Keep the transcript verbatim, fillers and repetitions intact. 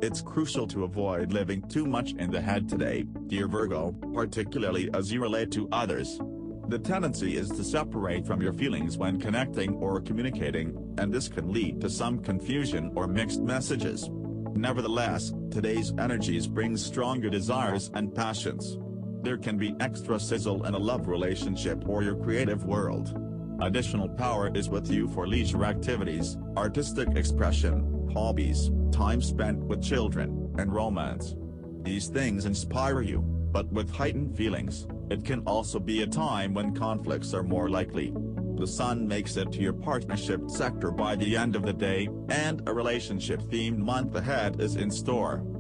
It's crucial to avoid living too much in the head today, dear Virgo, particularly as you relate to others. The tendency is to separate from your feelings when connecting or communicating, and this can lead to some confusion or mixed messages. Nevertheless, today's energies bring stronger desires and passions. There can be extra sizzle in a love relationship or your creative world. Additional power is with you for leisure activities, artistic expression, hobbies, time spent with children, and romance. These things inspire you, but with heightened feelings, it can also be a time when conflicts are more likely. The sun makes it to your partnership sector by the end of the day, and a relationship-themed month ahead is in store.